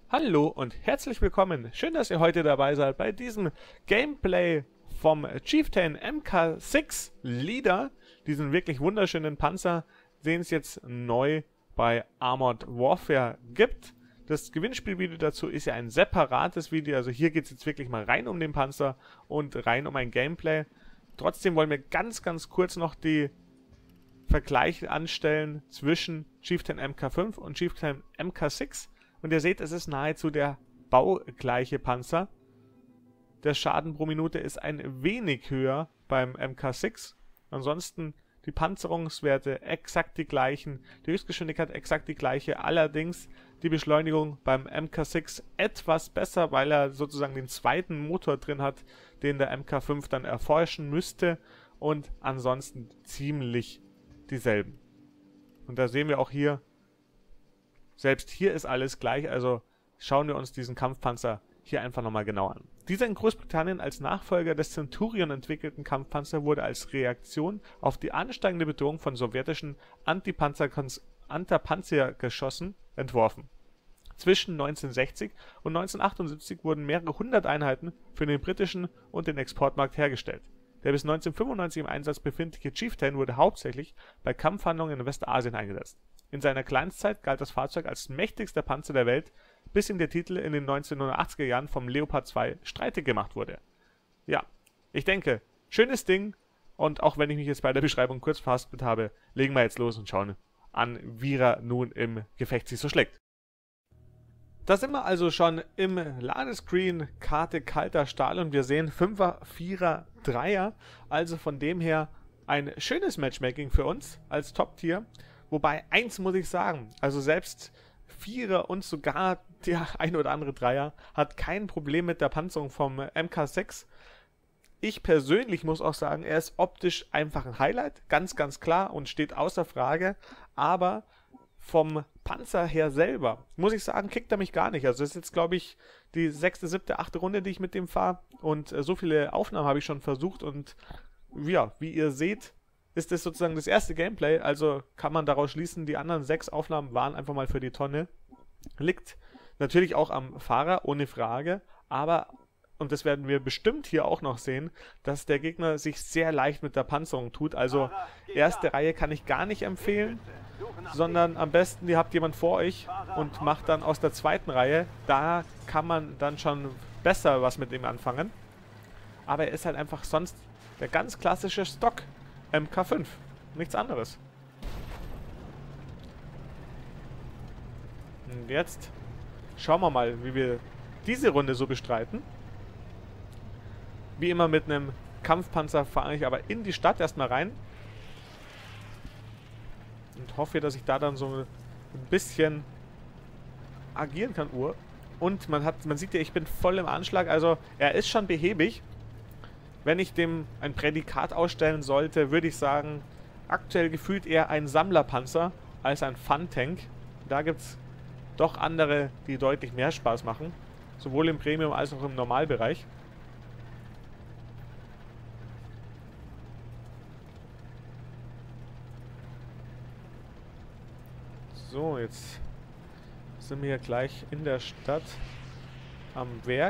Hallo und herzlich willkommen. Schön, dass ihr heute dabei seid bei diesem Gameplay vom Chieftain MK6 Leader. Diesen wirklich wunderschönen Panzer, den es jetzt neu bei Armored Warfare gibt. Das Gewinnspielvideo dazu ist ja ein separates Video. Also hier geht es jetzt wirklich mal rein um den Panzer und rein um ein Gameplay. Trotzdem wollen wir ganz kurz noch die Vergleiche anstellen zwischen Chieftain MK5 und Chieftain MK6. Und ihr seht, es ist nahezu der baugleiche Panzer. Der Schaden pro Minute ist ein wenig höher beim MK6. Ansonsten die Panzerungswerte exakt die gleichen, die Höchstgeschwindigkeit exakt die gleiche. Allerdings die Beschleunigung beim MK6 etwas besser, weil er sozusagen den zweiten Motor drin hat, den der MK5 dann erforschen müsste. Und ansonsten ziemlich dieselben. Und da sehen wir auch hier, selbst hier ist alles gleich, also schauen wir uns diesen Kampfpanzer hier einfach nochmal genau an. Dieser in Großbritannien als Nachfolger des Centurion entwickelten Kampfpanzer wurde als Reaktion auf die ansteigende Bedrohung von sowjetischen Antipanzergeschossen entworfen. Zwischen 1960 und 1978 wurden mehrere hundert Einheiten für den britischen und den Exportmarkt hergestellt. Der bis 1995 im Einsatz befindliche Chieftain wurde hauptsächlich bei Kampfhandlungen in Westasien eingesetzt. In seiner Glanzzeit galt das Fahrzeug als mächtigster Panzer der Welt, bis ihm der Titel in den 1980er Jahren vom Leopard 2 streitig gemacht wurde. Ja, ich denke, schönes Ding, und auch wenn ich mich jetzt bei der Beschreibung kurz verhaspelt habe, legen wir jetzt los und schauen an, wie er nun im Gefecht sich so schlägt. Da sind wir also schon im Ladescreen, Karte kalter Stahl, und wir sehen 5er, 4er, 3er, also von dem her ein schönes Matchmaking für uns als Top-Tier. Wobei, eins muss ich sagen, also selbst 4er und sogar der ein oder andere 3er hat kein Problem mit der Panzerung vom MK6. Ich persönlich muss auch sagen, er ist optisch einfach ein Highlight, ganz klar, und steht außer Frage, aber vom Panzer her selber, muss ich sagen, kickt er mich gar nicht. Also das ist jetzt, glaube ich, die 6., 7., 8. Runde, die ich mit dem fahre, und so viele Aufnahmen habe ich schon versucht, und ja, wie ihr seht, ist das sozusagen das erste Gameplay, also kann man daraus schließen, die anderen 6 Aufnahmen waren einfach mal für die Tonne. Liegt natürlich auch am Fahrer, ohne Frage, aber, und das werden wir bestimmt hier auch noch sehen, dass der Gegner sich sehr leicht mit der Panzerung tut. Also erste Reihe kann ich gar nicht empfehlen, sondern am besten, ihr habt jemand vor euch und macht dann aus der zweiten Reihe, da kann man dann schon besser was mit ihm anfangen. Aber er ist halt einfach sonst der ganz klassische Stock MK5. Nichts anderes. Und jetzt schauen wir mal, wie wir diese Runde so bestreiten. Wie immer mit einem Kampfpanzer fahre ich aber in die Stadt erstmal rein. Und hoffe, dass ich da dann so ein bisschen agieren kann. Und man sieht ja, ich bin voll im Anschlag. Also er ist schon behäbig. Wenn ich dem ein Prädikat ausstellen sollte, würde ich sagen, aktuell gefühlt eher ein Sammlerpanzer als ein Fun-Tank. Da gibt es doch andere, die deutlich mehr Spaß machen. Sowohl im Premium- als auch im Normalbereich. So, jetzt sind wir hier gleich in der Stadt am Werk.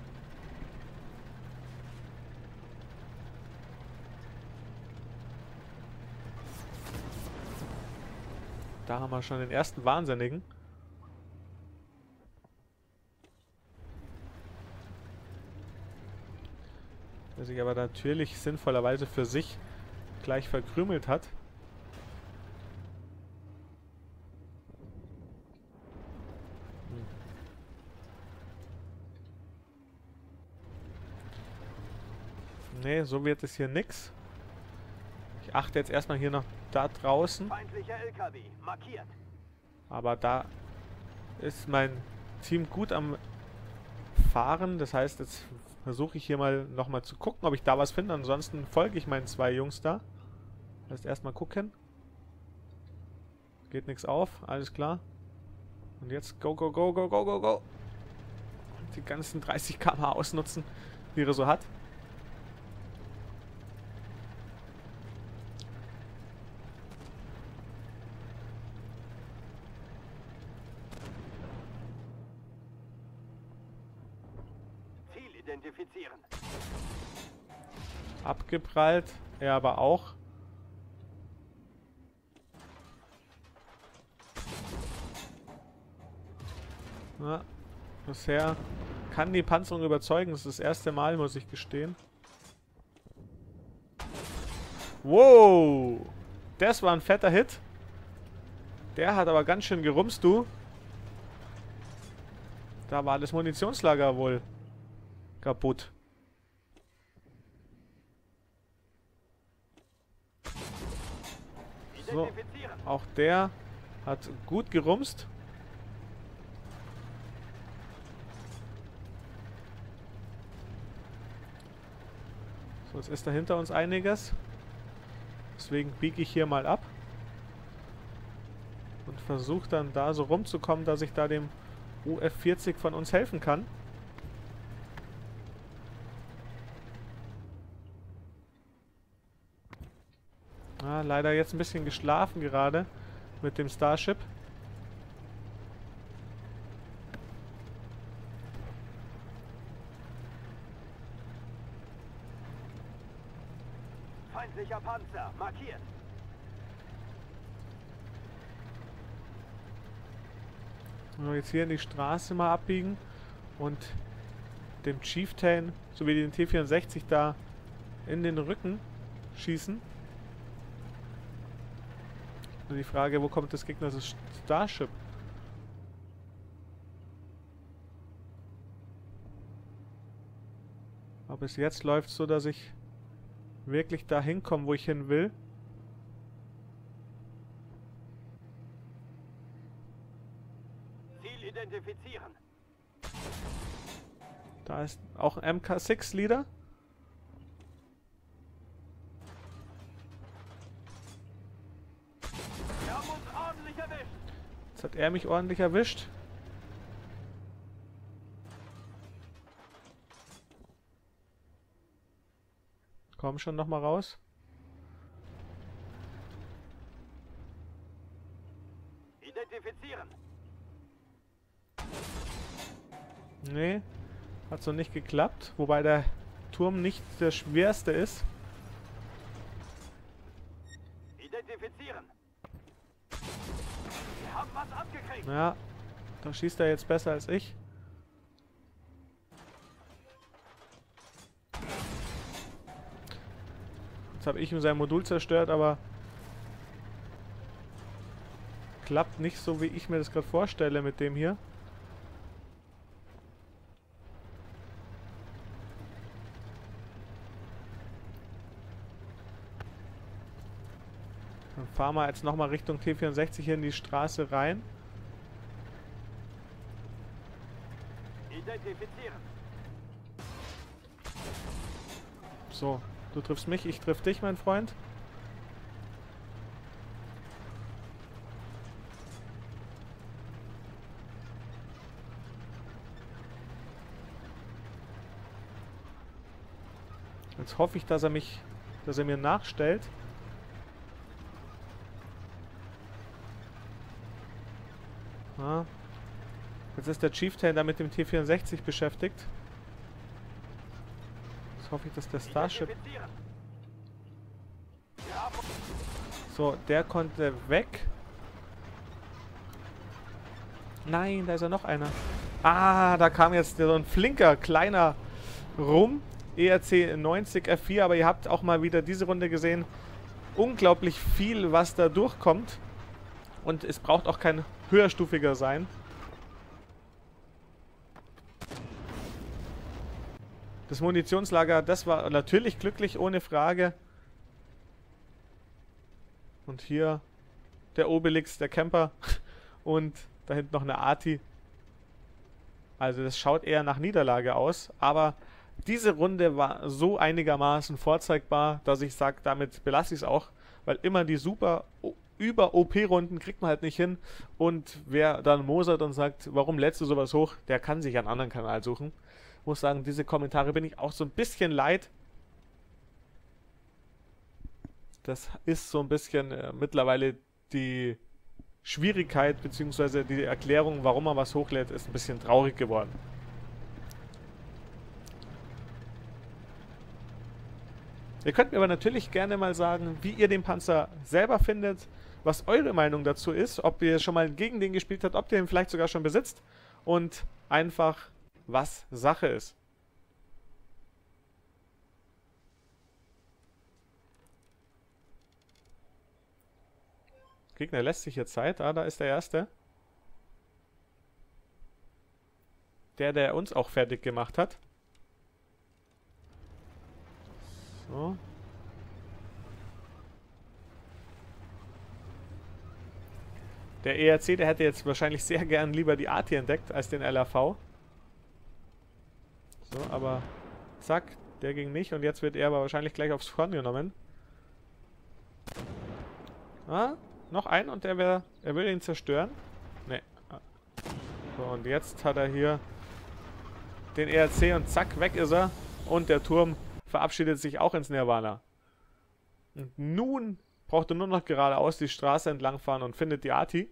Da haben wir schon den ersten Wahnsinnigen. Der sich aber natürlich sinnvollerweise für sich gleich verkrümelt hat. Nee, so wird es hier nix. Ich achte jetzt erstmal hier noch da draußen. Feindlicher LKW, markiert. Aber da ist mein Team gut am Fahren. Das heißt, jetzt versuche ich hier mal nochmal zu gucken, ob ich da was finde. Ansonsten folge ich meinen 2 Jungs da. Lass erstmal gucken. Geht nichts auf, alles klar. Und jetzt go. Die ganzen 30 km/h ausnutzen, die er so hat. Identifizieren. Abgeprallt. Er aber auch. Ja, bisher kann die Panzerung überzeugen. Das ist das erste Mal, muss ich gestehen. Wow! Das war ein fetter Hit. Der hat aber ganz schön gerumst, du. Da war das Munitionslager wohl kaputt. So, auch der hat gut gerumst. So, jetzt ist da hinter uns einiges. Deswegen biege ich hier mal ab. Und versuche dann da so rumzukommen, dass ich da dem UF-40 von uns helfen kann. Ah, leider jetzt ein bisschen geschlafen gerade mit dem Starship. Feindlicher Panzer, markiert. Und jetzt hier in die Straße mal abbiegen und dem Chieftain sowie den T-64 da in den Rücken schießen. Nur die Frage, wo kommt das Gegner, das Starship? Aber bis jetzt läuft es so, dass ich wirklich dahin komme, wo ich hin will. Ziel identifizieren. Da ist auch ein MK6-Leader. Wir haben uns ordentlich erwischt. Jetzt hat er mich ordentlich erwischt. Komm schon noch mal raus. Identifizieren. Nee, hat so nicht geklappt. Wobei der Turm nicht der schwerste ist. Identifizieren. Wir haben was abgekriegt. Ja, da schießt er jetzt besser als ich. Jetzt habe ich ihm sein Modul zerstört, aber klappt nicht so, wie ich mir das gerade vorstelle mit dem hier. Dann fahren wir jetzt nochmal Richtung T-64 hier in die Straße rein. Identifizieren. So, du triffst mich, ich triff dich, mein Freund. Jetzt hoffe ich, dass er mir nachstellt. Ja. Jetzt ist der Chieftain da mit dem T-64 beschäftigt. Jetzt hoffe ich, dass der Starship... Identifizieren. Wir haben So, der konnte weg. Nein, da ist ja noch einer. Ah, da kam jetzt so ein flinker, kleiner rum. ERC 90 F4, aber ihr habt auch mal wieder diese Runde gesehen. Unglaublich viel, was da durchkommt. Und es braucht auch kein höherstufiger sein. Das Munitionslager, das war natürlich glücklich, ohne Frage. Und hier der Obelix, der Camper. Und da hinten noch eine Arti. Also das schaut eher nach Niederlage aus. Aber diese Runde war so einigermaßen vorzeigbar, dass ich sage, damit belasse ich es auch. Weil immer die super über-OP-Runden kriegt man halt nicht hin. Und wer dann mosert und sagt, warum lädst du sowas hoch, der kann sich einen anderen Kanal suchen. Muss sagen, diese Kommentare bin ich auch so ein bisschen leid. Das ist so ein bisschen mittlerweile die Schwierigkeit bzw. die Erklärung, warum man was hochlädt, ist ein bisschen traurig geworden. Ihr könnt mir aber natürlich gerne mal sagen, wie ihr den Panzer selber findet, was eure Meinung dazu ist, ob ihr schon mal gegen den gespielt habt, ob ihr ihn vielleicht sogar schon besitzt und einfach, was Sache ist. Gegner lässt sich hier Zeit. Ah, da ist der Erste. Der uns auch fertig gemacht hat. So. Der ERC, der hätte jetzt wahrscheinlich sehr gern lieber die AT entdeckt als den LAV. So, aber zack, der ging nicht und jetzt wird er aber wahrscheinlich gleich aufs Korn genommen. Ah, noch ein und er will ihn zerstören. Ne. So, und jetzt hat er hier den ERC und zack, weg ist er. Und der Turm verabschiedet sich auch ins Nirvana. Und nun braucht er nur noch geradeaus die Straße entlang fahren und findet die Arti.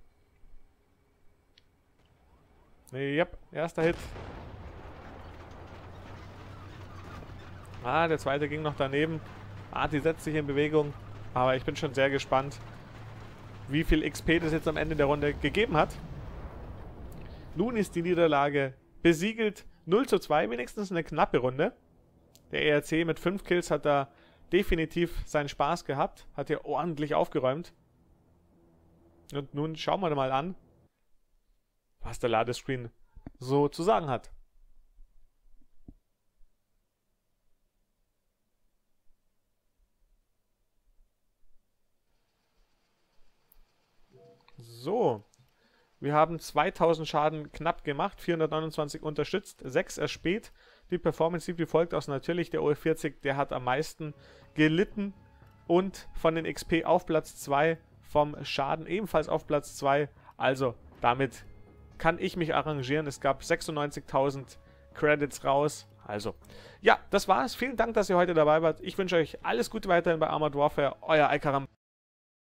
Yep, erster Hit. Ah, der zweite ging noch daneben. Arti setzt sich in Bewegung. Aber ich bin schon sehr gespannt, wie viel XP das jetzt am Ende der Runde gegeben hat. Nun ist die Niederlage besiegelt. 0:2, wenigstens eine knappe Runde. Der ERC mit 5 Kills hat da definitiv seinen Spaß gehabt. Hat hier ordentlich aufgeräumt. Und nun schauen wir mal an, was der Ladescreen so zu sagen hat. So. Wir haben 2000 Schaden knapp gemacht, 429 unterstützt, 6 erspäht. Die Performance sieht wie folgt aus. Natürlich der OE40, der hat am meisten gelitten. Und von den XP auf Platz 2, vom Schaden ebenfalls auf Platz 2. Also damit kann ich mich arrangieren. Es gab 96.000 Credits raus. Also, ja, das war's. Vielen Dank, dass ihr heute dabei wart. Ich wünsche euch alles Gute weiterhin bei Armored Warfare. Euer Alkaram.